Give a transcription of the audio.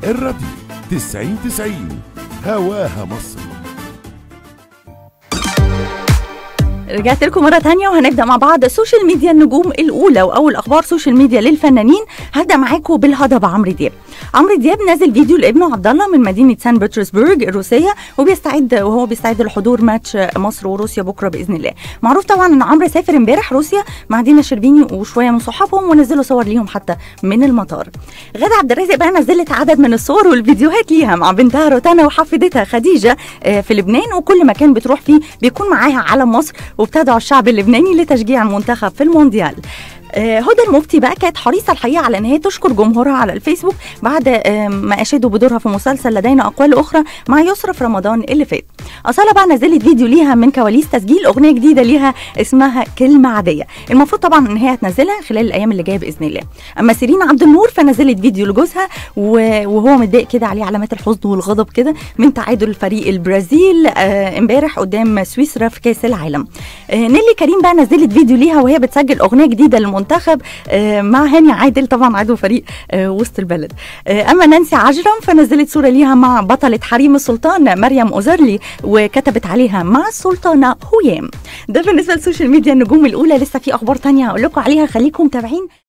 الراديو 90 هواها مصر. رجعت لكم مرة تانية وهنبدأ مع بعض سوشيال ميديا النجوم الأولى وأول أخبار سوشيال ميديا للفنانين. هبدأ معاكم بالهضبة عمرو دياب. عمرو دياب نازل فيديو لابنه عبد الله من مدينة سان بطرسبرغ الروسية وهو بيستعد لحضور ماتش مصر وروسيا بكرة بإذن الله. معروف طبعا إن عمرو سافر امبارح روسيا مع دينا شربيني وشوية من صحابهم ونزلوا صور ليهم حتى من المطار. غادة عبد الرازق بقى نزلت عدد من الصور والفيديوهات ليها مع بنتها روتانا وحفيدتها خديجة في لبنان، وكل مكان بتروح فيه بيكون معاها علم مصر وبتدعو الشعب اللبناني لتشجيع المنتخب في المونديال. هدى المفتي بقى كانت حريصه الحقيقه على ان هي تشكر جمهورها على الفيسبوك بعد ما اشادوا بدورها في مسلسل لدينا اقوال اخرى مع يسرا في رمضان اللي فات. اصاله بقى نزلت فيديو ليها من كواليس تسجيل اغنيه جديده ليها اسمها كلمه عاديه، المفروض طبعا ان هي هتنزلها خلال الايام اللي جايه باذن الله. اما سيرين عبد النور فنزلت فيديو لجوزها وهو متضايق كده، عليه علامات الحزن والغضب كده من تعادل فريق البرازيل امبارح قدام سويسرا في كاس العالم. نيلي كريم بقى نزلت فيديو ليها وهي بتسجل اغنيه جديده للمنتخب مع هاني عادل طبعا عضو فريق وسط البلد. اما نانسي عجرم فنزلت صوره ليها مع بطله حريم السلطان مريم أوزرلي وكتبت عليها مع السلطانه هيام. ده بالنسبه للسوشيال ميديا النجوم الاولى. لسه في اخبار تانية هقول لكم عليها، خليكم متابعين.